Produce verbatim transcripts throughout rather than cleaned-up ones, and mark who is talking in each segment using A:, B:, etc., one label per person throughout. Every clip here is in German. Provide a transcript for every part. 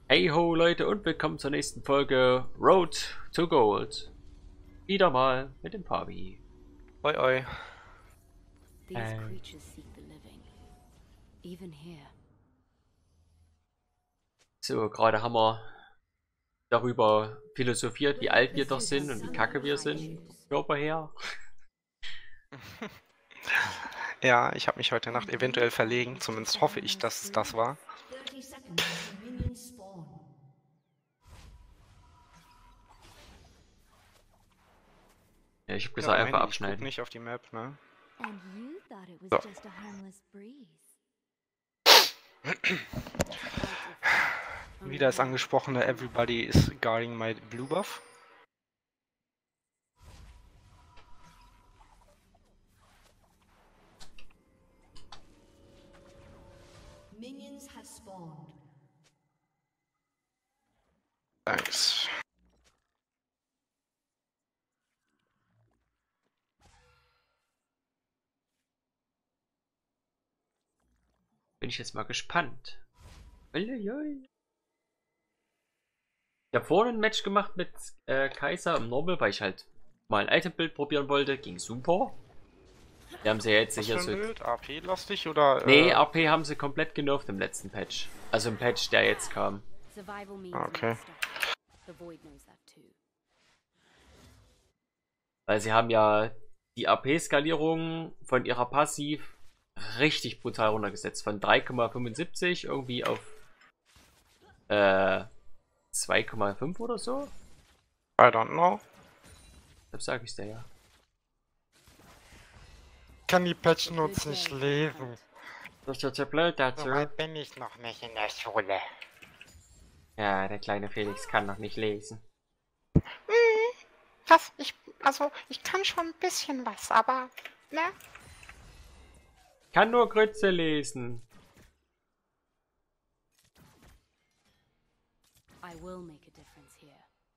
A: Hey ho Leute und willkommen zur nächsten Folge Road to Gold. Wieder mal mit dem Fabi.
B: Oi oi.
A: Ähm. So, gerade haben wir darüber philosophiert, wie alt wir doch sind und wie kacke wir sind. Körper her.
B: Ja, ich habe mich heute Nacht eventuell verlegen. Zumindest hoffe ich, dass es das war.
A: Ja, ich hab
B: Ja,
A: gesagt,
B: am
A: einfach
B: Handy. Ich guck
A: abschneiden.
B: nicht auf die Map, ne?
C: So.
B: Wie das angesprochene Everybody is guarding my blue buff.
C: Minions have spawned.
B: Thanks.
A: Bin ich jetzt mal gespannt. Uiuiui. Ich habe vorhin ein Match gemacht mit äh, Kaiser im Normal, weil ich halt mal ein Itembild probieren wollte. Ging super. Die haben sie ja jetzt
B: Was
A: sicher
B: für ein
A: so.
B: Bild? A P-lastig oder?
A: Nee,
B: äh...
A: A P haben sie komplett genervt im letzten Patch. Also im Patch, der jetzt kam.
B: Okay.
A: Weil sie haben ja die A P-Skalierung von ihrer Passiv richtig brutal runtergesetzt. Von drei Komma fünfundsiebzig irgendwie auf äh, zwei Komma fünf oder so.
B: I don't know.
A: Deshalb sage ich es dir ja.
B: Kann die Patch Notes nicht lesen.
A: Das ist ja blöd dazu.
B: So weit bin ich noch nicht in der Schule.
A: Ja, der kleine Felix kann noch nicht lesen.
D: Hm, das, ich, also, ich kann schon ein bisschen was, aber, ne?
A: Kann nur Grütze lesen.
C: I will make a difference here.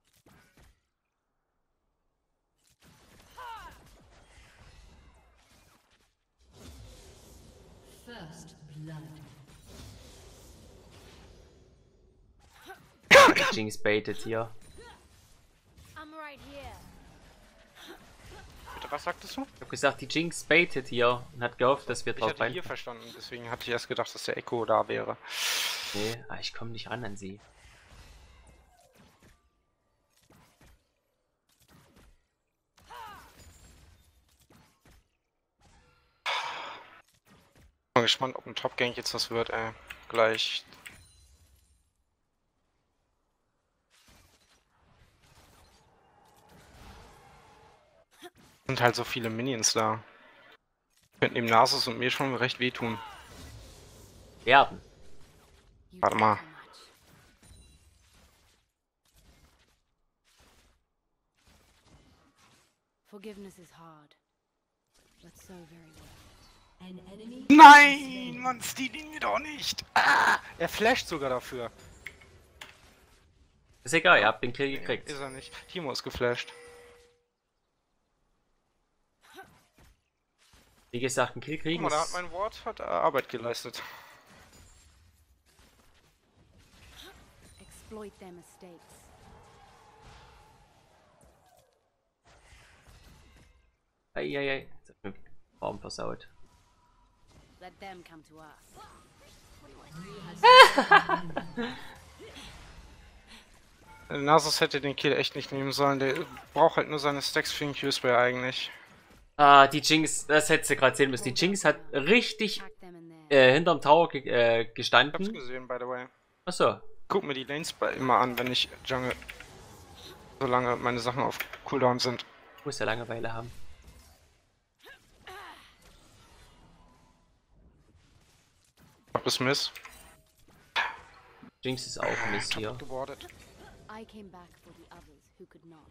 C: First blood.
A: Jinx baitet hier.
C: I'm right here.
B: Bitte, was sagtest du?
A: Ich hab gesagt, die Jinx baitet hier und hat gehofft, dass wir
B: Ich
A: drauf
B: hatte
A: rein.
B: hier verstanden, deswegen hatte ich erst gedacht, dass der Echo da wäre.
A: Nee, ah, ich komme nicht ran an sie.
B: Bin gespannt, ob ein Top Gank jetzt was wird, ey. Gleich. Sind halt so viele Minions da. Könnten dem Nasus und mir schon recht wehtun.
A: Werden.
B: Warte mal.
C: Forgiveness is hard, but so very well. An enemy.
B: Nein, man steht ihn mir doch nicht. Ah, er flasht sogar dafür.
A: Ist egal, ihr habt den Kill
B: Nee,
A: gekriegt.
B: ist er nicht. Timo ist geflasht.
A: Wie gesagt, ein Kill
B: Guck
A: kriegen
B: mal, da hat
A: ist...
B: mein Wort hat äh, Arbeit geleistet.
C: Exploit their mistakes.
A: Eieiei. Jetzt hat mir den Baum versaut.
C: Let them come to us.
B: Nasus hätte den Kill echt nicht nehmen sollen. Der braucht halt nur seine Stacks für den Q-Spray eigentlich.
A: Ah, die Jinx, das hättest du gerade sehen müssen. Die Jinx hat richtig
C: Pack them in there.
A: äh, hinterm Tower ge äh,
B: Ich hab's
A: gestanden.
B: gesehen, by the way.
A: Achso.
B: Guck mir die Lanes bei immer an, wenn ich jungle. Solange meine Sachen auf Cooldown sind.
A: Muss ja Langeweile haben.
B: Ob es Miss?
A: Jinx ist auch Mist hier.
B: Top gebordet.
C: I came back for the others who could not.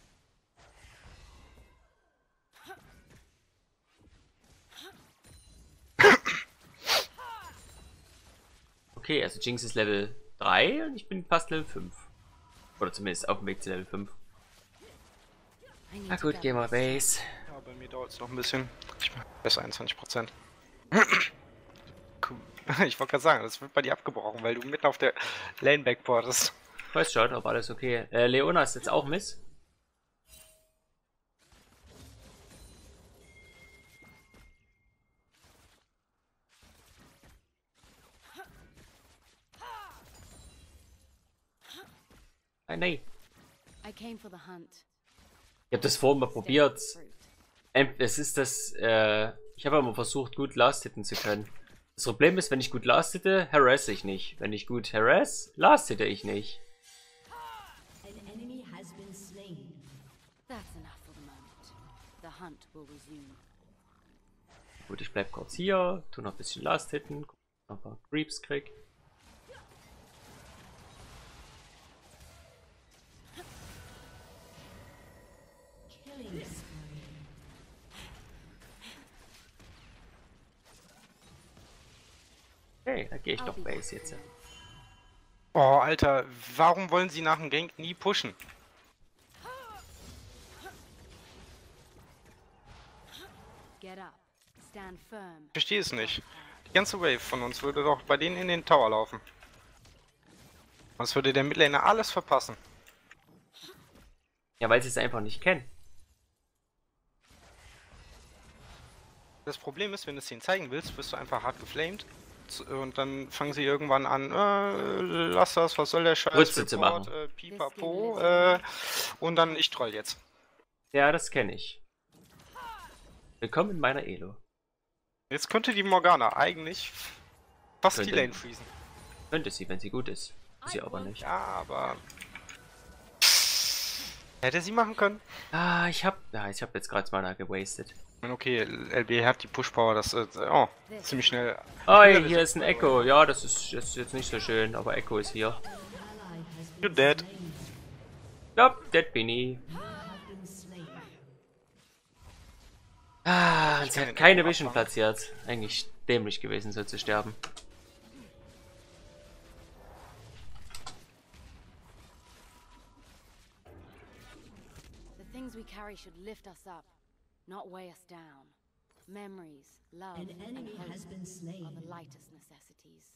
A: Okay, also Jinx ist Level drei und ich bin fast Level fünf. Oder zumindest auf dem Weg zu Level fünf.
C: I need
A: Na
C: to
A: gut,
C: gather
A: gehen wir
C: this.
A: Base.
B: Ja, bei mir dauert es noch ein bisschen. Ich besser einundzwanzig Prozent. Ich wollte gerade sagen, das wird bei dir abgebrochen, weil du mitten auf der Lane backboardest.
A: Weiß schon, ob alles okay. Äh, Leona ist jetzt auch Miss. Ah, nein.
C: I came for the hunt.
A: Ich habe das vorhin mal probiert.
C: Fruit.
A: Ähm, Es ist das, äh, ich habe immer versucht, gut last hitten zu können. Das Problem ist, wenn ich gut last hitte, harass ich nicht. Wenn ich gut harass, last hitte ich nicht.
E: An enemy has been slain.
C: That's enough for the moment. The hunt will resume.
A: Gut, ich bleib kurz hier, tu noch ein bisschen last hitten, guck, ob ich noch ein paar Creeps krieg.
E: Killing spree.
A: Okay, da gehe ich doch Base jetzt.
B: Oh, Alter, warum wollen sie nach dem Gank nie pushen?
C: Get up. Stand firm.
B: Ich verstehe es nicht. Die ganze Wave von uns würde doch bei denen in den Tower laufen. Sonst würde der Midlaner alles verpassen.
A: Ja, weil sie es einfach nicht kennen.
B: Das Problem ist, wenn du es ihnen zeigen willst, wirst du einfach hart geflamed. Und dann fangen sie irgendwann an, äh, lass das, was soll der Scheiß,
A: Grütze zu
B: Report,
A: machen.
B: äh, pipapo, äh, und dann ich troll jetzt.
A: Ja, das kenne ich. Willkommen in meiner Elo.
B: Jetzt könnte die Morgana eigentlich fast die
A: Könnte.
B: Lane freezen.
A: Könnte sie, wenn sie gut ist. Ist sie aber nicht.
B: Ja, aber... Hätte sie machen können.
A: Ah, ich hab, ja, ich hab jetzt gerade Mana gewastet.
B: Okay, L B hat die Push-Power, das ist äh, oh, ziemlich schnell.
A: Oh, hier ist ein Echo. Ja, das ist, das ist jetzt nicht so schön, aber Echo ist hier.
B: You're dead.
A: Ja, dead bin ich. Ah, sie hat keine Vision platziert. Eigentlich dämlich gewesen, so zu sterben.
C: The things we carry should lift us up, not weigh us down. Memories, love,
E: An
C: and
E: enemy
C: hope
E: has been
C: are
E: slain.
C: the lightest necessities.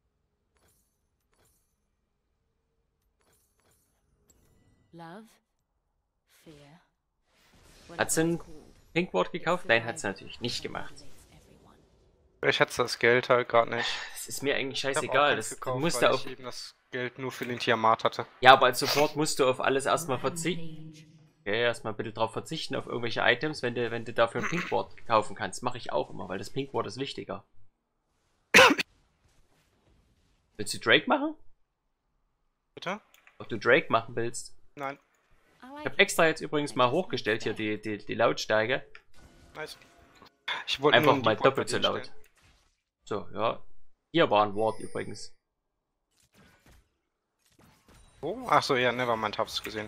C: Love, fear.
A: Hat sie ein Pinkward gekauft? Nein, hat sie natürlich nicht gemacht.
B: Ich hatte das Geld halt gerade nicht.
A: Es ist mir eigentlich
B: Ich hab auch
A: scheißegal.
B: keins
A: Das, du
B: gekauft,
A: musst
B: weil
A: da auf,
B: ich eben das Geld nur für den Tiamat hatte.
A: ja, aber als Support musst du auf alles erstmal verzichten.
E: Rampage.
A: Ja, erstmal bitte drauf verzichten, auf irgendwelche Items, wenn du, wenn du dafür ein Pinkward kaufen kannst. Mache ich auch immer, weil das Pinkward ist wichtiger. Willst du Drake machen?
B: Bitte?
A: Ob du Drake machen willst?
B: Nein.
A: Ich habe extra jetzt übrigens mal hochgestellt hier die, die, die Lautstärke.
B: Nice. Ich wollte
A: Einfach
B: nur einen
A: mal
B: Deep Ward
A: doppelt so
B: bei dir
A: laut.
B: stellen.
A: So, ja. Hier war ein Ward übrigens.
B: Wo? Achso, ja, nevermind, hab's gesehen.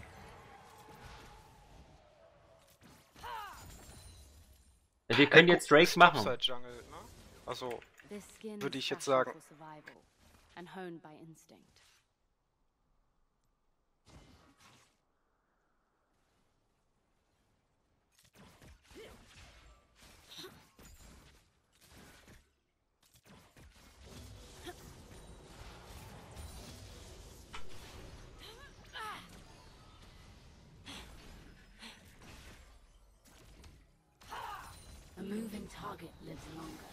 A: Ja, wir können
B: Ey,
A: jetzt
B: guck,
A: Drake
B: ist
A: machen.
B: Topside Jungle, ne? Also,
C: This skin
B: würde
C: is
B: ich jetzt
C: fashioned
B: sagen.
C: for survival and honed by instinct. A moving target lives longer.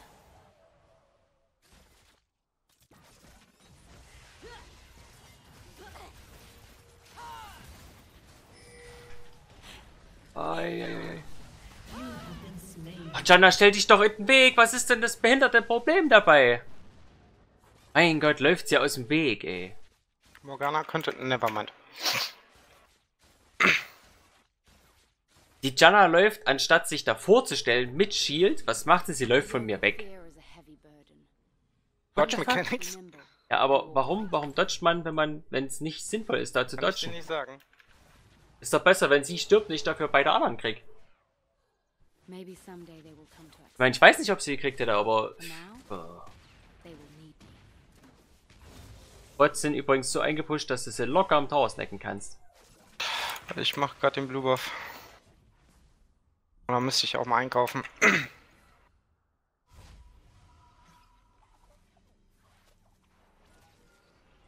A: Ei, ei, ei.
E: You have been slain.
A: Ach, Jana, stell dich doch in den Weg. Was ist denn das behinderte Problem dabei? Mein Gott, läuft sie aus dem Weg, ey.
B: Morgana könnte. Nevermind.
A: Die Jana läuft, anstatt sich davor zu stellen mit Shield. Was macht sie? Sie läuft von mir weg.
C: Fear is a heavy burden.
B: Dodge
A: the fuck?
B: Mechanics?
C: Be nimble.
A: Ja, aber warum? Warum dodgt man, wenn man, wenn es nicht sinnvoll ist, da zu
B: Kann ich dir
A: dodgen?
B: nicht sagen.
A: Ist doch besser, wenn sie stirbt und ich dafür beide anderen krieg.
C: Maybe someday they will come to
A: Ich
C: accept.
A: meine, ich weiß nicht, ob sie gekriegt hätte, aber...
C: For now,
A: Oh.
C: they will need me.
A: Bots sind übrigens so eingepusht, dass du sie locker am Tower snacken kannst.
B: Ich mach gerade den Blue Buff. Und dann müsste ich auch mal einkaufen.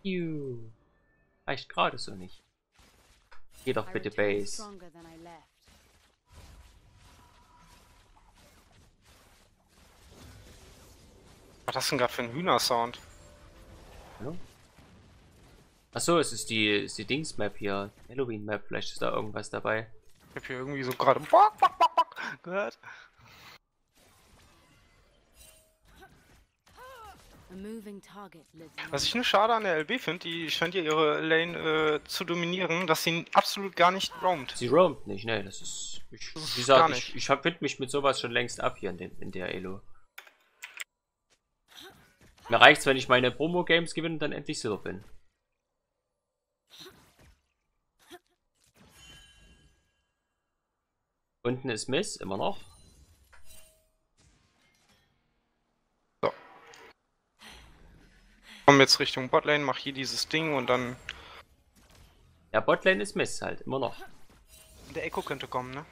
A: Juh. Reicht gerade so nicht. Geh doch
C: I
A: bitte
C: returned
A: Base.
C: stronger than I left.
B: Was ist das denn gerade für ein Hühnersound?
A: Hallo? Achso, es ist die, ist die Dings-Map hier. Halloween-Map, vielleicht ist da irgendwas dabei.
B: Ich hab hier irgendwie so gerade Bock, Bock, Bock, Bock gehört.
C: A moving target lives in
B: Was
C: the
B: ich nur schade an der L B finde, die scheint ja ihre Lane äh, zu dominieren, dass sie absolut gar nicht roamt.
A: Sie roamt nicht, ne, das ist. Ich,
B: Das ist
A: wie gesagt,
B: gar
A: ich,
B: nicht.
A: ich find mich mit sowas schon längst ab hier in, den, in der Elo. Mir reicht's, wenn ich meine Promo-Games gewinne und dann endlich Silber bin. Unten ist Miss, immer noch.
B: Komm jetzt Richtung Botlane, mach hier dieses Ding und dann.
A: Ja, Botlane ist Miss halt, immer noch.
B: Der Echo könnte kommen, ne?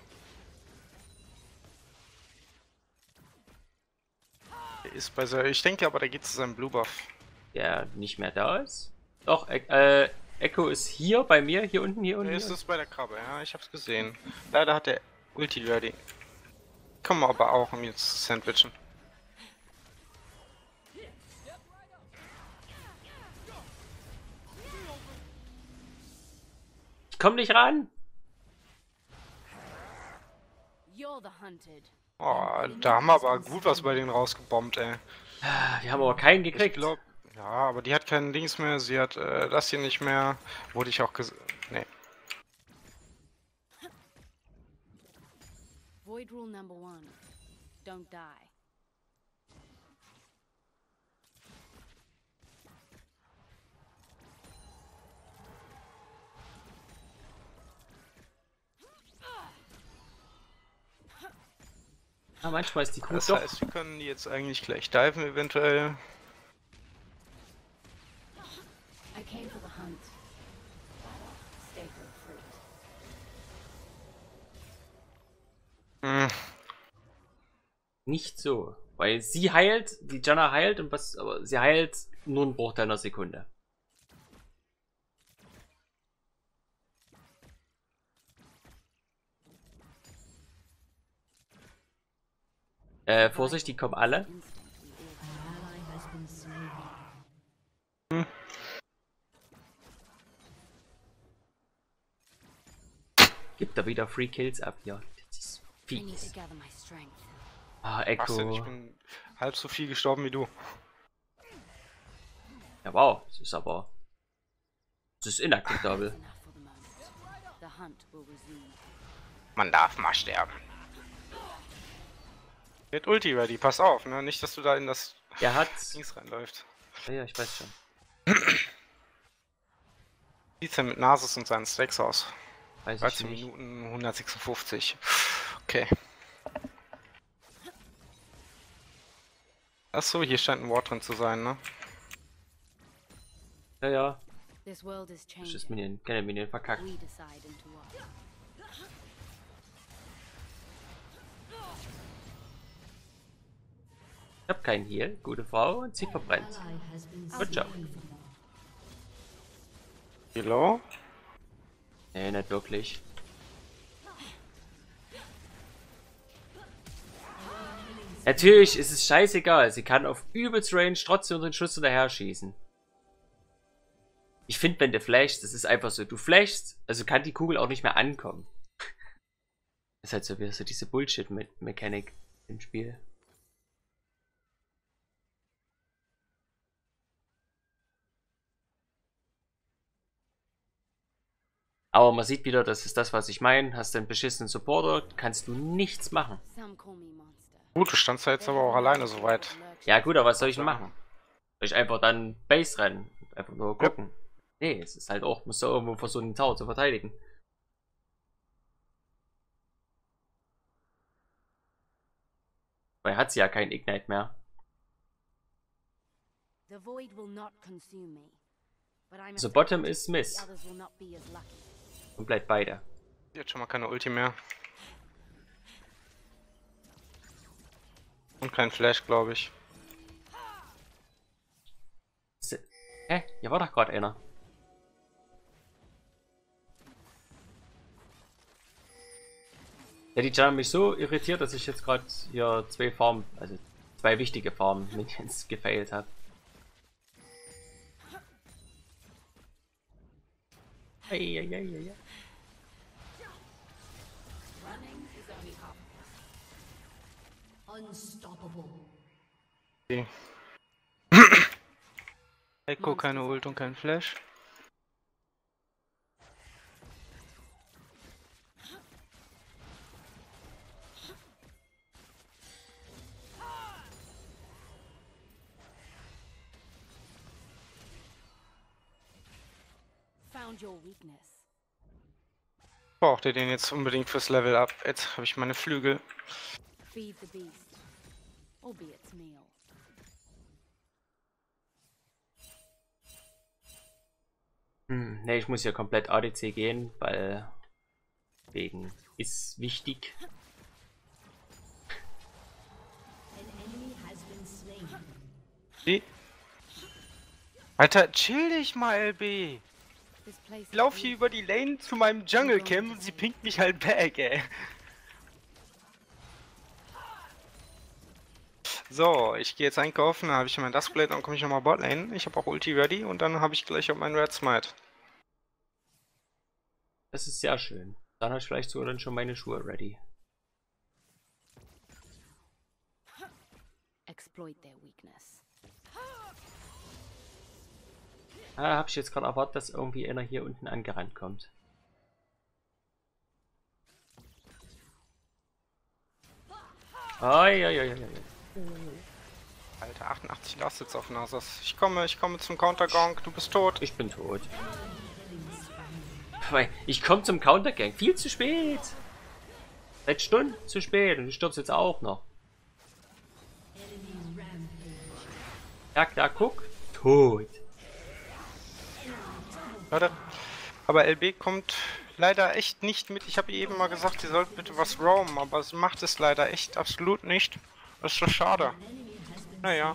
B: Der ist bei seinem. Ich denke aber, der geht zu seinem Blue Buff.
A: Der nicht mehr da ist. Doch, äh, Echo ist hier bei mir, hier unten, hier unten.
B: Der
A: Hier
B: ist
A: unten.
B: es bei der Krabbe, ja, ich hab's gesehen. Leider hat der Ulti ready. Kommen wir aber auch, um jetzt zu sandwichen.
A: Ich komm nicht ran!
C: You're the hunted.
B: Oh, da haben wir aber gut was bei denen rausgebombt, ey.
A: Wir haben aber keinen
B: Ich
A: gekriegt.
B: glaub, ja, aber die hat keinen Dings mehr, sie hat äh, das hier nicht mehr. Wurde ich auch ges... Nee.
C: Void rule number one. Don't die.
A: Ah, manchmal ist die Kuh
B: Das
A: doch.
B: heißt, wir können die jetzt eigentlich gleich diven, eventuell.
C: I came for the hunt. Stay for the fruit.
B: Hm.
A: Nicht so. Weil sie heilt, die Janna heilt und was, aber sie heilt nur einen Bruchteil einer Sekunde. Äh, Vorsicht, die kommen alle.
C: Instinct we all
E: An ally has been slain.
A: Gibt da wieder Free Kills ab hier. Das ist
C: I need to
A: fies.
C: gather my strength.
A: Ah,
B: Was denn? Ich
A: Echo.
B: bin halb so viel gestorben wie du.
A: Ja, wow. Das ist aber. Das ist inakzeptabel.
C: Enough for the moment. The hunt will resume.
B: Man darf mal sterben. Jetzt Ulti ready, pass auf, ne? Nicht, dass du da in das
A: Er hat.
B: Dings reinläufst.
A: Ja, ja, ich weiß schon.
B: Sieht's denn mit Nasus und seinen Stacks aus?
A: Weiß ich
B: dreizehn
A: nicht.
B: Minuten, hundertsechsundfünfzig. Okay. Achso, hier scheint ein Ward drin zu sein, ne?
A: Ja, ja.
C: This world is
A: Das ist
C: changing.
A: Minion. Keine Minion verkackt.
C: We decide into what.
A: Ich hab keinen Heal. Gute Frau und sie verbrennt.
E: Ally has been
A: Good job.
E: slain.
B: Hello?
A: Nee, nicht wirklich. Natürlich ist es scheißegal. Sie kann auf übelst Range trotzdem unseren Schuss hinterher schießen. Ich finde, wenn du flashst, das ist einfach so. Du flashst, also kann die Kugel auch nicht mehr ankommen. Das ist halt so wie so diese Bullshit-Mechanik im Spiel. Aber man sieht wieder, das ist das, was ich meine. Hast du einen beschissenen Supporter, kannst du nichts machen.
C: Some call me monster.
B: Gut, du standst da jetzt aber auch alleine so weit.
A: Ja gut, aber was soll ich denn machen? Soll ich einfach dann Base rennen? Einfach nur gucken? Nee, es ist halt auch, musst du irgendwo versuchen, den Tower zu verteidigen. Weil hat sie ja kein Ignite mehr.
C: The void will not consume me. But I'm
A: So
C: afraid
A: Bottom
C: the
A: ist Miss.
C: others will not be as lucky.
A: Und bleibt beide.
B: Jetzt schon mal keine Ulti mehr. Und kein Flash, glaube ich.
A: S- Hä? Hier war doch gerade einer. Ja, die Jam hat mich so irritiert, dass ich jetzt gerade hier zwei Farmen, also zwei wichtige Farmen-Minions gefailt habe. Eieieiei.
E: Unstoppable.
B: Okay. Echo, keine Ult und kein Flash.
C: Found your weakness.
B: Braucht ihr den jetzt unbedingt fürs Level Up? Jetzt habe ich meine Flügel.
C: Feed the beast. Or be its meal.
A: Hm, ne, ich muss hier komplett A D C gehen, weil wegen ist wichtig.
E: An enemy has been slain.
B: Die. Alter, chill dich mal, L B.
C: This place
B: Ich lauf hier über die Lane zu meinem Jungle Camp und sie pinkt mich halt back, ey. So, ich gehe jetzt einkaufen, dann habe ich mein Duskblade, dann komme ich nochmal Botlane. Ich habe auch Ulti ready und dann habe ich gleich auch meinen Red Smite.
A: Das ist sehr schön. Dann habe ich vielleicht sogar dann schon meine Schuhe ready.
C: exploit their weakness.
A: Ah, habe ich jetzt gerade erwartet, dass irgendwie einer hier unten angerannt kommt. Ai, ai, ai, ai.
B: Alter, achtundachtzig Last jetzt auf Nasus. Ich komme, ich komme zum Countergong, du bist tot.
A: Ich bin tot. Ich komme zum Countergang. Viel zu spät. Seit Stunden zu spät. Und du stirbst jetzt auch noch. Ja, da guck. Tot.
B: Leute, aber L B kommt leider echt nicht mit. Ich habe ihr eben mal gesagt, sie sollte bitte was roamen, aber sie macht es leider echt absolut nicht. Das ist so schade. Naja.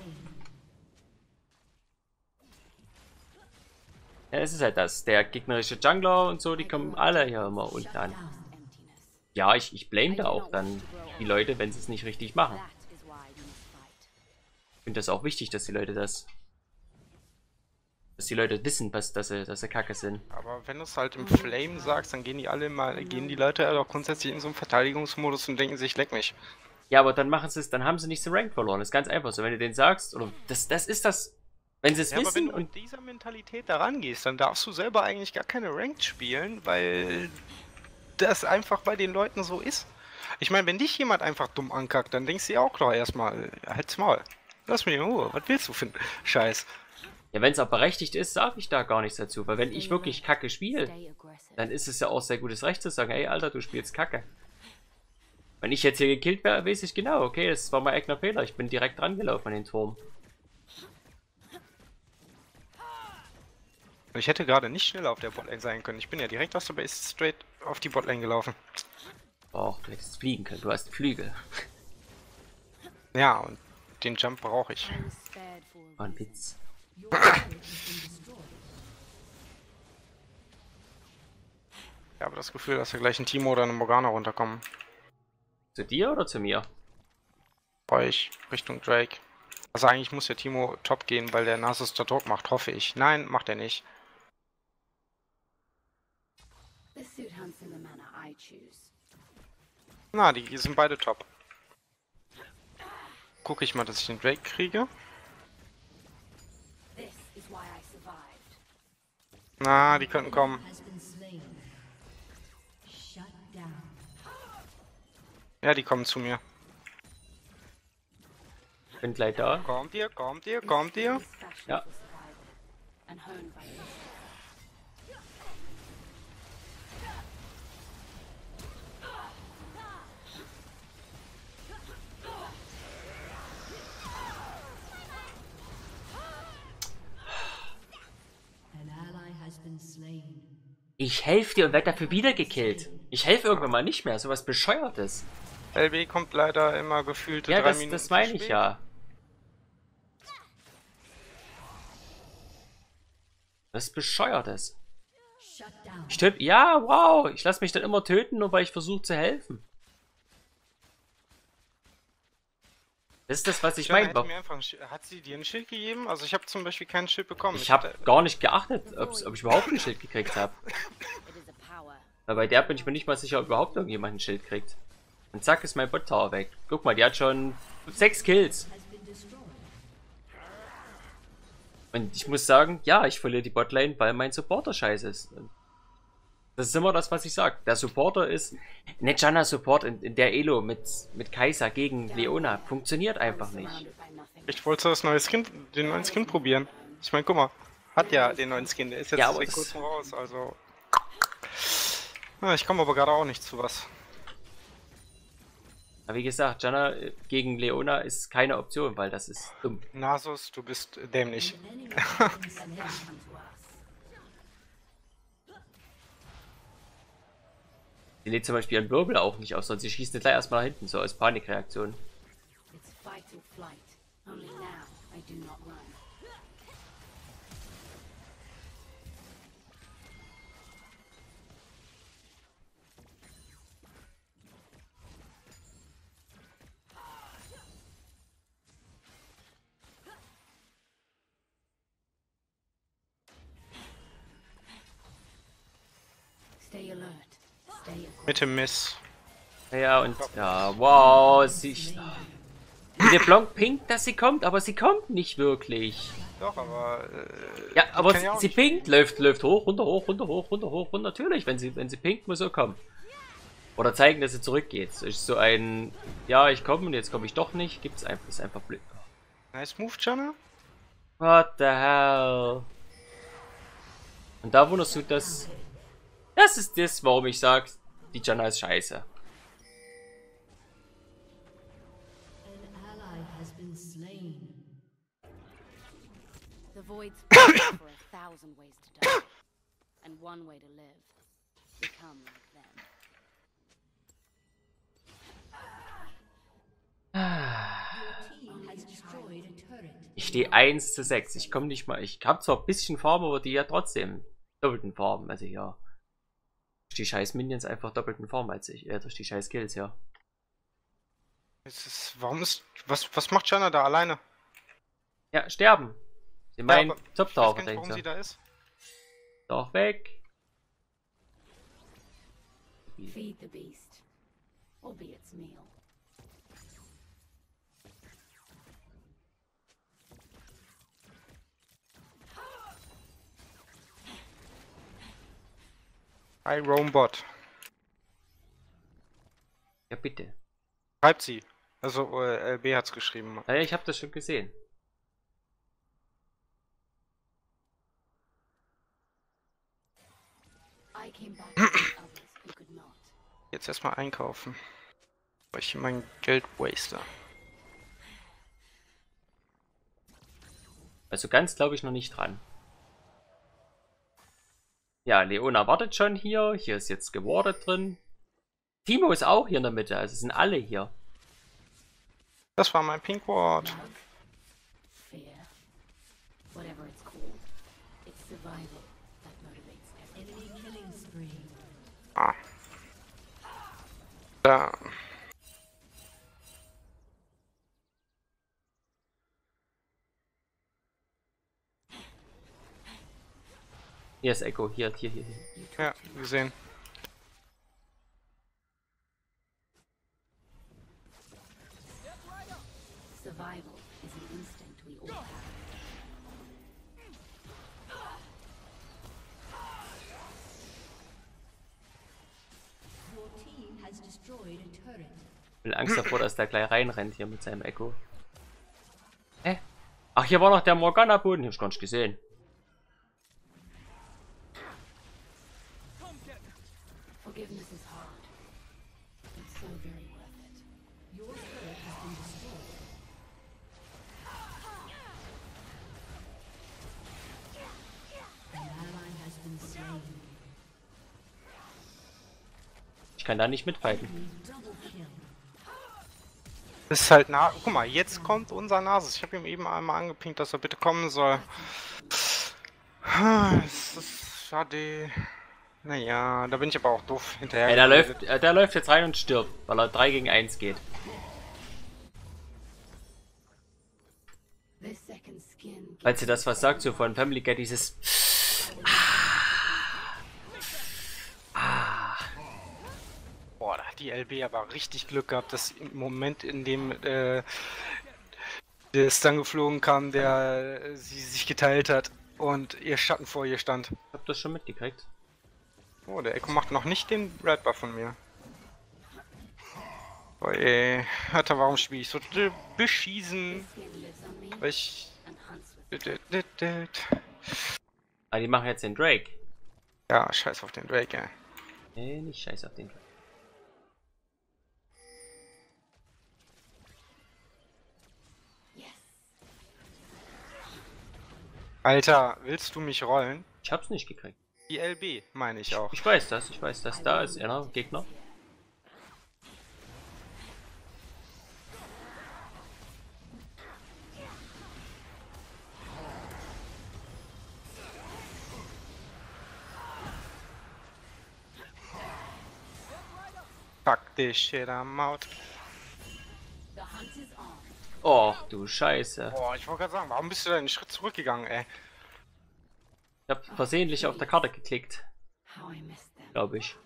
A: Ja, es ist halt das. Der gegnerische Jungler und so, die kommen alle hier immer unten an. Ja, ich, ich blame da auch dann die Leute, wenn sie es nicht richtig machen.
C: That is why you must fight.
A: Ich finde das auch wichtig, dass die Leute das... Dass die Leute wissen, was, dass sie, dass sie kacke sind.
B: Aber wenn du es halt im Flame sagst, dann gehen die alle mal, gehen die Leute halt auch grundsätzlich in so einen Verteidigungsmodus und denken sich, leck mich.
A: Ja, aber dann machen sie es, dann haben sie nicht so Rank verloren. Das ist ganz einfach so. Wenn du denen sagst, oder das, das ist das, wenn sie es
B: Ja, aber wenn
A: wissen
B: du
A: und
B: mit dieser Mentalität da rangehst, dann darfst du selber eigentlich gar keine Ranked spielen, weil das einfach bei den Leuten so ist. Ich meine, wenn dich jemand einfach dumm ankackt, dann denkst du ja auch doch erstmal, halt's Maul. Lass mich in Ruhe, was willst du für einen Scheiß?
A: ja, wenn es auch berechtigt ist, sage ich da gar nichts dazu. Weil wenn ich wirklich kacke spiele,
C: Stay aggressive.
A: dann ist es ja auch sehr gutes Recht zu sagen, ey Alter, du spielst kacke. Wenn ich jetzt hier gekillt wäre, weiß ich genau, okay, das war mein eigener Fehler. Ich bin direkt dran gelaufen an den Turm.
B: Ich hätte gerade nicht schneller auf der Botlane sein können. Ich bin ja direkt aus der Base straight auf die Botlane gelaufen.
A: Och, du hättest fliegen können, du hast Flügel.
B: Ja, und den Jump brauche ich.
C: I was spared for a
A: War ein
C: reason.
A: Witz.
E: Your turret has been destroyed.
B: Ich habe das Gefühl, dass da gleich ein Timo oder eine Morgana runterkommen.
A: Zu dir oder zu mir?
B: Bei euch Richtung Drake. Also eigentlich muss der Timo top gehen, weil der Nasus da Druck macht, hoffe ich. Nein, macht er nicht.
C: The suit hunts in the manner I choose.
B: Na, die sind beide top. Gucke ich mal, dass ich den Drake kriege.
C: This is why I survived.
B: Na, die könnten kommen.
E: Has been slain. Shut down.
B: Ja, die kommen zu mir.
A: Bin gleich da.
B: Kommt ihr, kommt ihr, kommt ihr?
C: This fashion
A: Ja.
C: for survival. And honed by yourself.
E: An ally has been slain.
A: Ich helfe dir und werde dafür wieder gekillt. Ich helfe irgendwann mal nicht mehr, sowas Bescheuertes.
B: L B kommt leider immer gefühlt
A: Ja,
B: drei
A: das,
B: Minuten
A: das
B: zu
A: meine ich
B: spät.
A: ja. Was Bescheuertes.
E: Shut down.
A: Ich töte. Ja, wow. Ich lasse mich dann immer töten, nur weil ich versuche zu helfen. Das ist das, was ich
B: Jana
A: meine.
B: hätte mir einfach ein Schild- Hat sie dir ein Schild gegeben? Also ich habe zum Beispiel kein Schild bekommen.
A: Ich habe
B: hatte-
A: gar nicht geachtet, ob's, ob ich überhaupt ein Schild gekriegt habe.
C: It is a power.
A: Weil bei der bin ich mir nicht mal sicher, ob überhaupt irgendjemand ein Schild kriegt. Und zack ist mein Bot Tower weg. Guck mal, die hat schon sechs Kills.
E: Has been destroyed.
A: Und ich muss sagen, ja, ich verliere die Botlane, weil mein Supporter scheiße ist. Das ist immer das, was ich sage. Der Supporter ist... Ne, Janna Support in, in der Elo mit, mit Kai'Sa gegen Leona funktioniert einfach nicht.
C: Surrounded by nothing.
B: Ich wollte das neue Skin, den neuen Skin probieren. Ich meine, guck mal, hat ja den neuen Skin, der ist jetzt
A: Ja, aber
B: seit
A: das-
B: kurzem raus, also. Ah, ich komme aber gerade auch nicht zu was.
A: Aber wie gesagt, Janna äh, gegen Leona ist keine Option, weil das ist dumm.
B: Nasus, du bist dämlich.
E: An enemy has been slain.
A: Sie lädt zum Beispiel ihren Wirbel auch nicht aus, sondern sie schießt nicht gleich erstmal nach hinten, so als Panikreaktion.
C: It's fight or flight. Only now I do not run. Stay alert. Stay aggressive.
B: Mitte Miss.
A: Ja, und ja, wow, sie. Der Blanc pinkt, dass sie kommt, aber sie kommt nicht wirklich.
B: Doch, aber. Äh,
A: Ja, aber
B: kann
A: sie,
B: ja auch
A: sie
B: nicht-
A: pinkt, läuft, läuft hoch, runter, hoch, runter, hoch, runter, hoch, runter. Natürlich, wenn sie, wenn sie pinkt, muss sie kommen. Oder zeigen, dass sie zurückgeht. Das ist so ein, ja, ich komme und jetzt komme ich doch nicht. Gibt's einfach, ist einfach blöd.
B: Nice Move, Jana.
A: What the hell? Und da wunderst du, dass. Das ist das, warum ich sag, die Janna ist scheiße.
E: An ally has been slain.
C: The void's for a thousand ways to die, and one way to live. Become like them.
E: Team has destroyed a turret.
A: Ich stehe eins zu sechs. Ich komme nicht mal. Ich habe zwar ein bisschen Farm, aber die ja trotzdem doppelten Farben. Also ja. Durch die scheiß Minions einfach doppelten Farm als ich. Äh, durch die scheiß Kills, ja.
B: Es ist, warum ist. Was, was macht Jana da alleine?
A: Ja, sterben. Sie meinen
B: aber
A: Top
B: Ich weiß
A: Tower,
B: gar nicht,
A: denkt
B: warum sie
A: sie.
B: da ist.
A: Doch weg.
C: Feed the beast, or be its meal.
B: Hi, Roambot.
A: Ja, bitte.
B: Schreibt sie. Also, äh, L B hat's geschrieben.
A: Ja, ich habe das schon gesehen.
C: I came back to help others who could not.
B: Jetzt erstmal einkaufen. Weil ich hier mein Geld waste.
A: Also ganz glaube ich noch nicht dran. Ja, Leona wartet schon hier. Hier ist jetzt gewardet drin. Timo ist auch hier in der Mitte. Also sind alle hier.
B: Das war mein Pink Ward.
C: Love, fear, whatever it's called, it's survival that motivates everyone.
E: Enemy killing spree.
B: Ah. Da.
A: Hier ist Echo. Hier, hier, hier. hier.
B: Ja, gesehen.
C: Survival is an instinct we all have.
E: Your team has destroyed a turret.
A: Ich bin Angst davor, dass der gleich reinrennt hier mit seinem Echo. Hä? Ach, hier war noch der Morgana-Boden. Hab ich gar nicht gesehen.
C: Forgiveness is hard, but so very worth it.
E: Your turret has been destroyed. An ally has been slain.
A: Ich kann da nicht mitfighten.
E: Double kill.
B: Das ist halt nah. Guck mal, jetzt kommt unser Nasus. Ich habe ihm eben einmal angepinkt, dass er bitte kommen soll. Ah, das ist schade. Naja, da bin ich aber auch doof hinterher.
A: Ey, der läuft, äh, der läuft jetzt rein und stirbt, weil er drei gegen eins geht.
C: The second skin
A: Falls ihr das was sagt, so von Family Guy, dieses...
B: Boah, da hat die L B aber richtig Glück gehabt, dass im Moment, in dem äh, der Stun geflogen kam, der äh, sie sich geteilt hat und ihr Schatten vor ihr stand.
A: Habt ihr das schon mitgekriegt?
B: Oh, der Echo macht noch nicht den Red Buff von mir. Oh ey, Alter, warum spiele ich so beschießen?
C: lives on me
B: Weil ich...
C: and hunts with
A: Ah, die machen jetzt den Drake.
B: Ja, scheiß auf den Drake, ey.
A: Nee, nicht scheiß auf den Drake.
B: Alter, willst du mich rollen?
A: Ich hab's nicht gekriegt.
B: Die L B, meine ich auch.
A: Ich weiß das, ich weiß das. Da ist einer, Gegner.
B: Fuck this shit, I'm out.
C: the hunt is on.
A: Och, du Scheiße.
B: Boah, ich wollte gerade sagen, warum bist du da einen Schritt zurückgegangen, ey?
A: Ich hab versehentlich auf der Karte geklickt,
C: How I missed them.
A: glaube ich.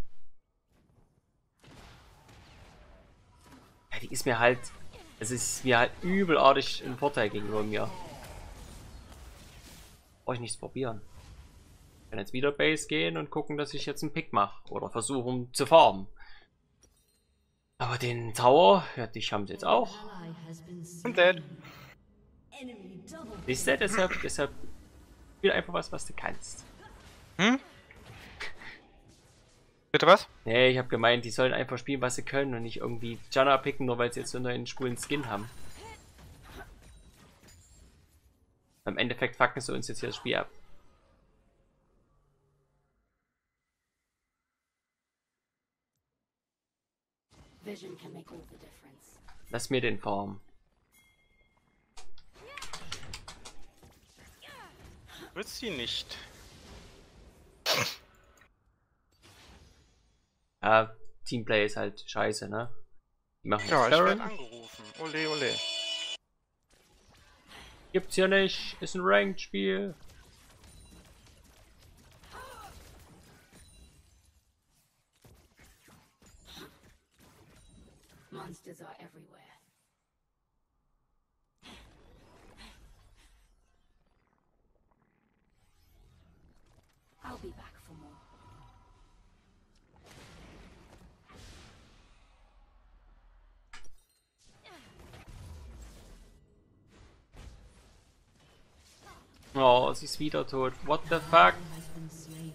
A: Ja, die ist mir halt... Es ist mir halt übelartig ein Vorteil gegenüber mir. Brauche ich nichts probieren. Ich kann jetzt wieder Base gehen und gucken, dass ich jetzt einen Pick mache. Oder versuchen zu farmen. Aber den Tower, ja, dich haben sie jetzt auch.
E: Ally has been
B: Und
E: slain.
B: dead.
E: Enemy double.
A: Siehst du, deshalb, deshalb spiel einfach was, was du kannst.
B: Hm? Bitte was?
A: Nee, ich habe gemeint, die sollen einfach spielen, was sie können und nicht irgendwie Janna picken, nur weil sie jetzt so einen neuen schwulen Skin haben. Im Endeffekt fucken sie uns jetzt hier das Spiel ab.
C: Vision can make all the difference.
A: Lass mir den Farm.
B: Willst du nicht?
A: Ja, Teamplay ist halt scheiße, ne? Die machen
B: Ja,
A: jetzt
B: ich werde
A: Baron.
B: angerufen. Ole, ole.
A: Gibt's hier nicht. Ist ein Ranked-Spiel.
C: Monsters are everywhere. I'll be back for more.
A: Oh, sie ist wieder tot. What the fuck?
E: Has been slain.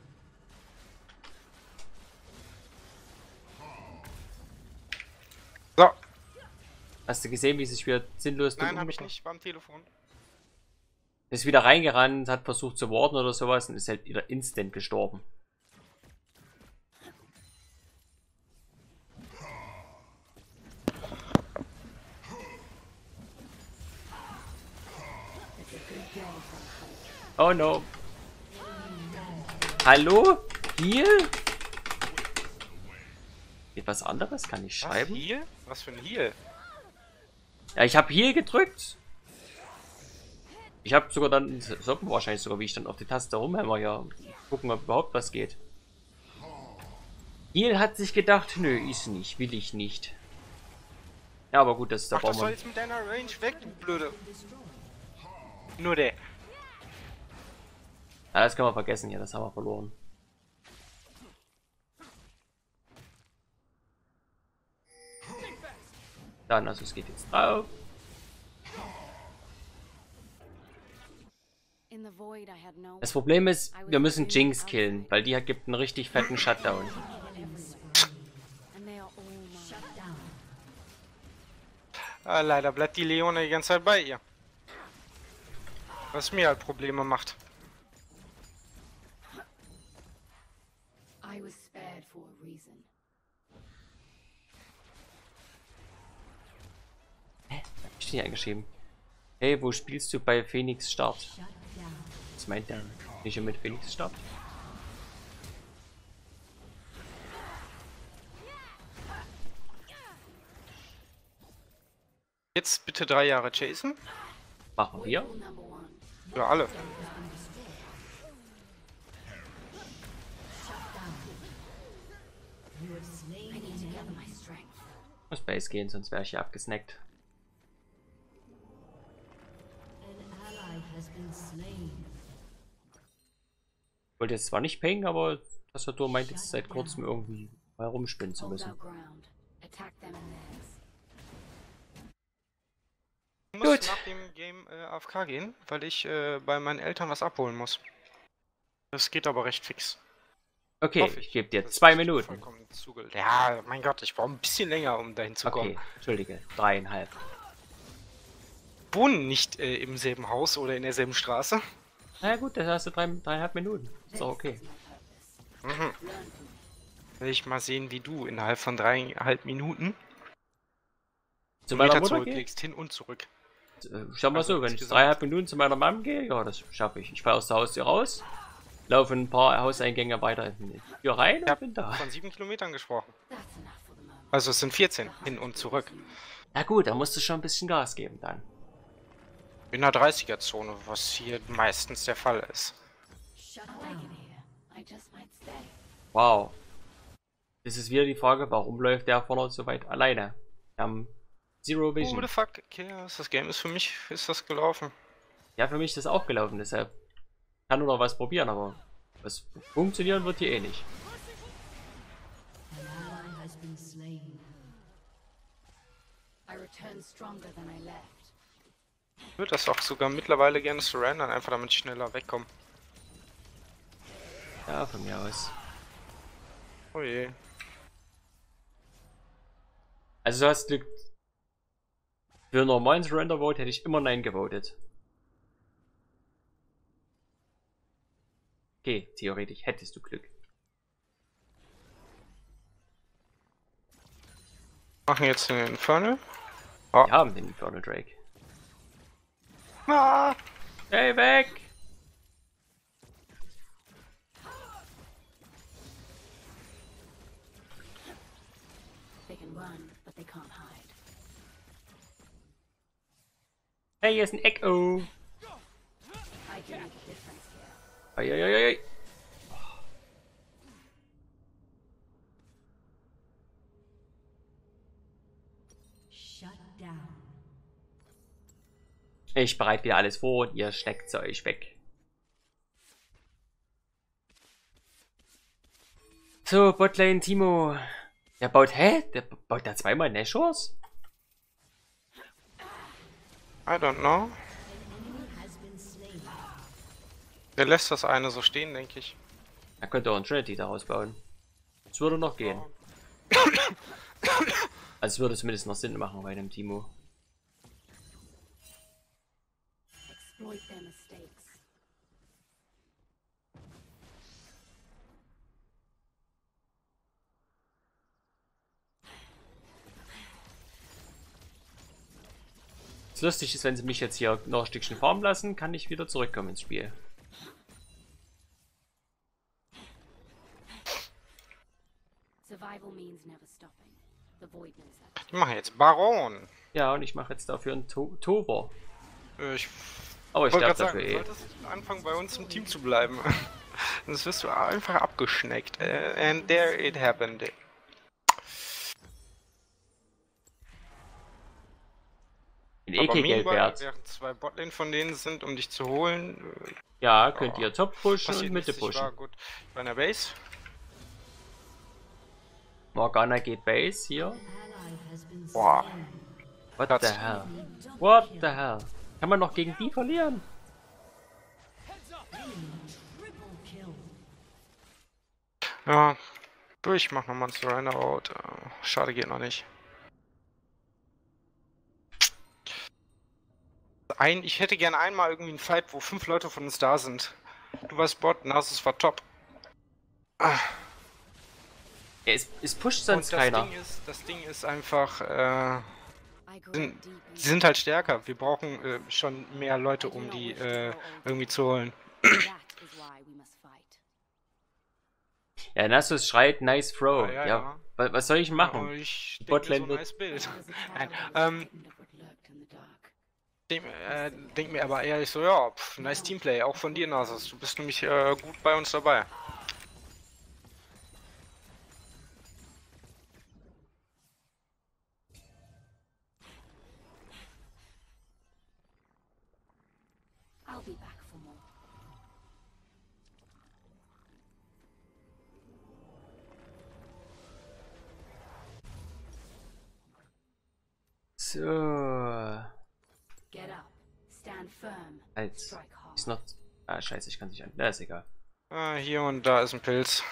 B: So.
A: Hast du gesehen, wie sie sich wieder sinnlos
B: Nein,
A: dumm
B: habe ich
A: umgebracht-
B: nicht. Beim Telefon.
A: Ist wieder reingerannt, hat versucht zu warten oder sowas und ist halt wieder instant gestorben. Oh no. Hallo? Heal? Geht was anderes? Kann ich
B: Was?
A: schreiben?
B: Heal? Was für ein Heal?
A: Ja, ich habe Heal gedrückt. Ich habe sogar dann, sollten wir wahrscheinlich sogar, wie ich dann auf die Taste rumhämmer, ja, gucken, ob überhaupt was geht. Heal hat sich gedacht, nö, ist nicht, will ich nicht. Ja, aber gut, das ist der
B: Ach, das soll
A: Baum.
B: jetzt mit deiner Range weg, du blöde. Nur der.
A: Ja, das können wir vergessen hier, das haben wir verloren. Dann, also es geht jetzt drauf.
C: In the void, I had no
A: Das Problem ist, wir müssen Jinx killen, weil die hat, gibt einen richtig fetten Shutdown.
C: and they are all mine.
E: Shut down.
B: Ah, leider bleibt die Leone die ganze Zeit bei ihr. Was mir halt Probleme macht.
C: I was spared for a reason.
A: Hä? Hab ich nicht eingeschrieben. Hey, wo spielst du bei Phoenix Start?
E: Shut down.
A: Was meint der? Nicht mit Phoenix startet?
B: Jetzt bitte drei Jahre chasen.
A: Machen wir.
B: Für alle.
E: You have slain
C: I need to gather my strength.
A: Muss Base gehen, sonst wäre ich hier abgesnackt.
E: an ally has been slain.
A: Ich wollte jetzt zwar nicht pingen, aber Tastatur meint jetzt seit kurzem irgendwie mal rumspinnen zu
C: Hold
A: müssen.
C: our ground. Attack them in theirs.
B: Ich muss
A: Gut.
B: nach dem Game äh, A F K gehen, weil ich äh, bei meinen Eltern was abholen muss. Das geht aber recht fix.
A: Okay,
B: Hoffe
A: ich gebe dir
B: Das
A: zwei
B: ist
A: Minuten.
B: vollkommen zuge- Ja, mein Gott, ich brauche ein bisschen länger, um dahin zu kommen.
A: Okay, entschuldige, dreieinhalb.
B: Wohnen nicht äh, im selben Haus oder in derselben Straße.
A: Na gut, das hast du drei, dreieinhalb Minuten. Ist doch okay.
B: Mhm. Will ich mal sehen, wie du innerhalb von dreieinhalb Minuten
A: Zu
B: Meter
A: meiner Mutter gehen?
B: zurücklegst, hin und zurück.
A: Äh, Schau mal
B: Also
A: so, wenn ich
B: insgesamt-
A: dreieinhalb Minuten zu meiner Mom gehe, ja, das schaffe ich. Ich fahre aus der Haustür raus, laufe ein paar Hauseingänge weiter in die Tür rein
B: Ja.
A: und bin da.
B: Von sieben Kilometern gesprochen.
C: That's enough for the moment.
B: Also es sind vierzehn, hin und zurück.
A: Na gut, da musst du schon ein bisschen Gas geben dann.
B: In der dreißiger-Zone, was hier meistens der Fall ist.
E: Shut
C: I like it
E: down.
C: here. I just might stay.
A: Wow. Das ist wieder die Frage, warum läuft der vorne so weit alleine? Wir haben Zero
B: Who
A: Vision.
B: the fuck cares? Das Game ist für mich, ist das gelaufen.
A: Ja, für mich ist das auch gelaufen, deshalb kann nur noch was probieren, aber was funktionieren wird hier eh nicht.
E: An ally has been slain.
C: I return stronger than I left.
B: Ich würde das auch sogar mittlerweile gerne surrendern, einfach damit ich schneller wegkomme.
A: Ja, von mir aus.
B: Oh je.
A: Also du hast Glück. Für einen normalen Surrender Vote hätte ich immer Nein gewotet. Okay, theoretisch hättest du Glück.
B: Machen jetzt den Infernal.
A: Wir haben den Infernal Drake.
B: Ah!
A: Hey, weg!
C: They can run, but they can't hide.
A: Hey, hier ist ein Echo!
C: I can make a difference here.
A: Eieieiei.
E: Shut down.
A: Ich bereite wieder alles vor und ihr steckt zu euch weg. So, Botlane Timo. Der baut, hä? Der baut da zweimal Nashors?
B: I don't know.
E: Enemy has been slain.
B: Der lässt das eine so stehen, denke ich.
A: Er könnte auch ein Trinity daraus bauen. Das würde noch gehen. Also es würde zumindest noch Sinn machen bei einem Timo.
C: Exploit their mistakes.
A: Das lustig ist, wenn sie mich jetzt hier noch ein Stückchen farmen lassen, kann ich wieder zurückkommen ins Spiel.
C: Survival means never stopping. The void knows that.
B: Die machen jetzt Baron.
A: Ja, und ich mache jetzt dafür einen to Tover.
B: Äh, Ich
A: Aber ich
B: wollte
A: sterbe
B: gerade sagen,
A: dafür
B: du
A: eh.
B: solltest anfangen, bei uns im Team zu bleiben. Sonst wirst du einfach abgeschneckt. Äh, And there it happened.
A: Bin eh
B: Aber
A: kein Geld
B: meanwhile,
A: wert.
B: während zwei Botlane von denen sind, um dich zu holen, äh,
A: Ja, könnt
B: Oh.
A: ihr Top pushen
B: passiert
A: und Mitte
B: nichts. Ich war
A: pushen.
B: gut bei einer Base.
A: Morgana geht Base hier.
E: Ally has been
B: Boah.
E: slain.
A: What
B: Platz.
A: the hell?
E: Double
A: What
E: kill.
A: the hell? Kann man noch gegen die verlieren?
E: Enemy triple kill.
B: Ja, ich mach nochmal ein Surrender Out. Äh, Schade, geht noch nicht. Ein, ich hätte gerne einmal irgendwie einen Fight, wo fünf Leute von uns da sind. Du warst Bot, Nasus war top. Ah,
A: Ja, es, es pusht
B: und
A: sonst
B: das
A: keiner.
B: Ding ist, das Ding ist einfach, äh,
C: I grow
B: Sind-
C: deep in
B: sie sind halt stärker. Wir brauchen äh, schon mehr Leute, um die äh, irgendwie zu holen.
C: That is why we must fight.
A: Ja, Nasus schreit, nice throw.
B: Ah,
A: Ja,
B: ja, ja.
A: wa- was soll ich machen?
B: Oh, ich
A: Die
B: denke mir
A: Botlane
B: so ein
A: wird-
B: nice Bild.
C: There's a
B: Nein,
C: child
B: ähm,
C: frightened of what lurked in the dark.
B: denk, äh, denk mir aber ehrlich so, ja, pff, nice Teamplay, auch von dir, Nasus. Du bist nämlich äh, gut bei uns dabei.
C: I'll be back for more.
A: So.
C: Get up. Stand firm.
A: Als.
C: Strike hard.
A: Ist noch. Ah, scheiße, ich kann nicht an. Na, ist egal.
B: Ah, hier und da ist ein Pilz.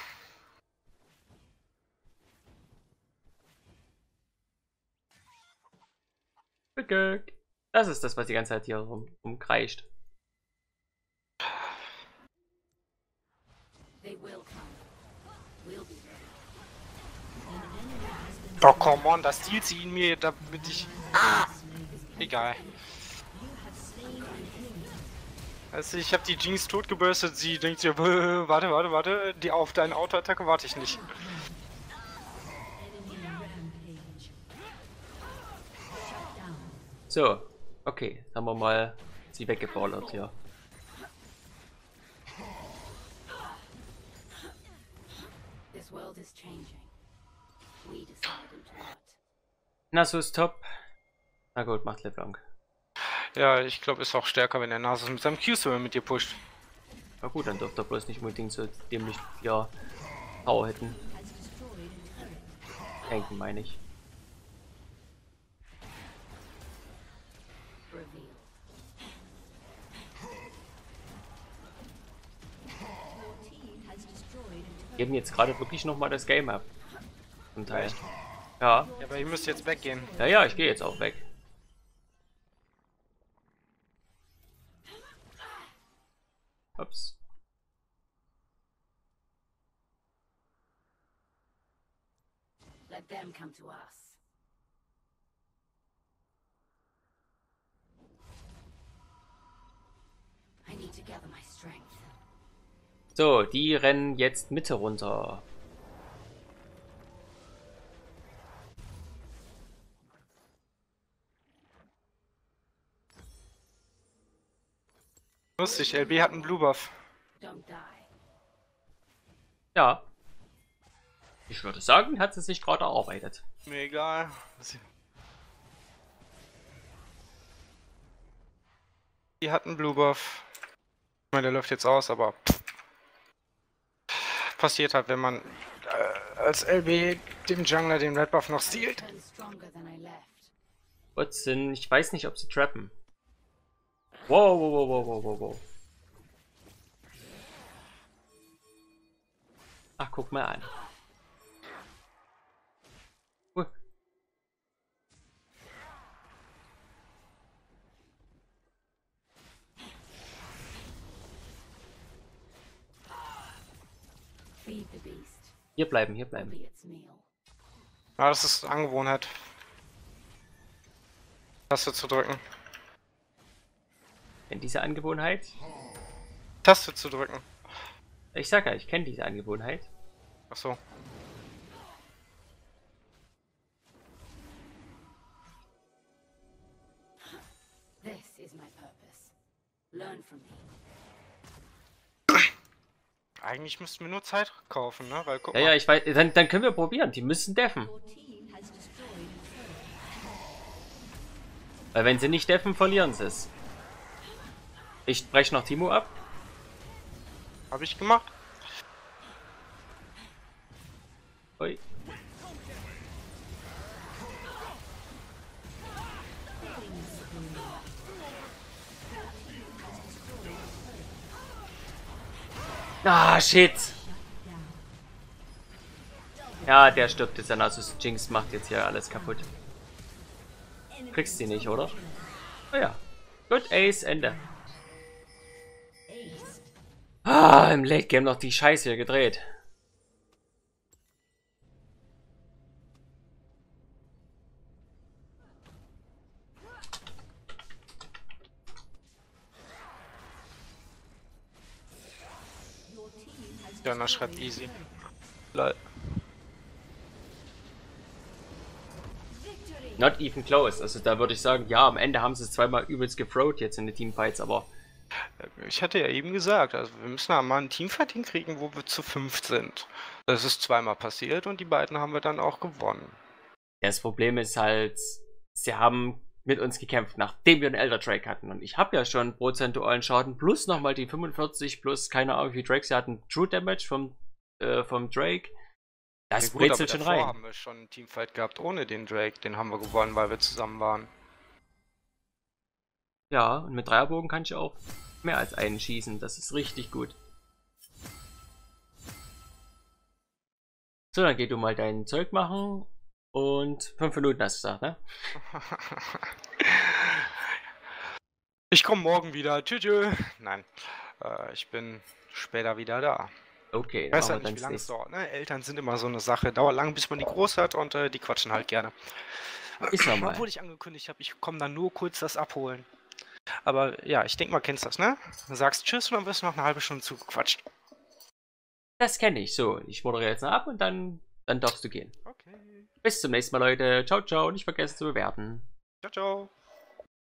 A: Okay. Das ist das, was die ganze Zeit hier rum, rumkreischt.
C: They will come. We'll be ready.
B: Oh, come on, das stiehlt sie ihn mir, damit ich... Ah! Egal. Also ich habe die Jinx totgebürstet, sie denkt sich, warte, warte, warte, die auf deine Autoattacke warte ich nicht.
A: So. Okay, haben wir mal sie weggeballert hier.
C: This world is changing. We decide into what.
A: Nasus top. Na gut, macht LeBlanc.
B: Ja, ich glaube, ist auch stärker, wenn der Nasus mit seinem Q-Swimmer mit dir pusht.
A: Na gut, dann dürfte er bloß nicht unbedingt so dämlich ja Power hätten. Denken meine ich.
C: Reveal.
A: Geben jetzt gerade wirklich noch mal das Game ab. Zum Teil. Ja.
B: Ja, aber ihr müsst jetzt weggehen.
A: Ja, ja, ich gehe jetzt auch weg. Ups.
C: Let them come to us. I need to gather my strength.
A: So, die rennen jetzt Mitte runter.
B: Lustig, L B hat einen Blue Buff.
C: Don't die.
A: Ja. Ich würde sagen, hat sie sich gerade erarbeitet.
B: Mir egal. Die hat einen Blue Buff. Ich meine, der läuft jetzt aus, aber pff. Passiert halt, wenn man äh, als L B dem Jungler den Red Buff noch stealt.
C: Turn stronger than I left.
A: Utzin, ich weiß nicht, ob sie trappen. Wow, wow, wow, wow, wow, wow, wow. Ach, guck mal an. Ui.
C: Feed the beast.
A: Hier bleiben, hier
C: Will
A: bleiben.
C: be its meal.
B: Ja, das ist Angewohnheit. Taste zu drücken.
A: Kennt diese Angewohnheit?
B: Taste zu drücken.
A: Ich sag ja, ich kenne diese Angewohnheit.
B: Ach so.
C: This is my purpose. Learn from me.
B: Eigentlich müssten wir nur Zeit kaufen, ne? Weil guck
A: Ja,
B: mal.
A: ja, ich weiß. Dann, dann können wir probieren. Die müssen deffen. Weil wenn sie nicht deffen, verlieren sie es. Ich breche noch Timo ab.
B: Hab ich gemacht.
A: Ui. Ah, shit. Ja, der stirbt jetzt dann. Also Jinx macht jetzt hier alles kaputt. Kriegst sie nicht, oder? Oh ja. Gut, Ace, Ende. Ah, im Late Game noch die Scheiße hier gedreht.
B: Jana schreibt easy. Lol.
A: Not even close. Also da würde ich sagen, ja, am Ende haben sie es zweimal übelst gefrowt jetzt in den Teamfights, aber
B: Ich hatte ja eben gesagt, also wir müssen da mal ein Teamfight hinkriegen, wo wir zu fünft sind. Das ist zweimal passiert und die beiden haben wir dann auch gewonnen.
A: das Problem ist halt, sie haben mit uns gekämpft, nachdem wir einen Elder Drake hatten. Und ich habe ja schon prozentualen Schaden plus nochmal die fünfundvierzig plus keine Ahnung wie Drakes. Sie hatten True Damage vom, äh, vom Drake. Das
B: Ja gut, aber
A: brezelt schon
B: davor
A: rein.
B: haben wir schon einen Teamfight gehabt ohne den Drake. Den haben wir gewonnen, weil wir zusammen waren.
A: Ja, und mit Dreierbogen kann ich auch mehr als einen schießen. Das ist richtig gut. So, dann geh du mal dein Zeug machen. Und fünf Minuten hast du gesagt, ne?
B: Ich komme morgen wieder. Tschüss. tschüss. Nein, äh, ich bin später wieder da.
A: Okay,
B: Ich weiß
A: dann
B: halt
A: machen
B: nicht, wie
A: wir
B: lange
A: dann
B: es dauert. Ne? Eltern sind immer so eine Sache. Dauert lang, bis man die groß hat und äh, die quatschen halt gerne.
A: Ist normal.
B: Obwohl ich angekündigt habe, ich komme dann nur kurz das abholen. Aber ja, ich denke mal, kennst das, ne? Du sagst Tschüss und dann wirst du noch eine halbe Stunde zugequatscht.
A: Das kenne ich. So, ich moderiere jetzt noch ab und dann, dann darfst du gehen.
B: Okay.
A: Bis zum nächsten Mal, Leute. Ciao, ciao. Nicht vergessen zu bewerten.
B: Ciao, ciao.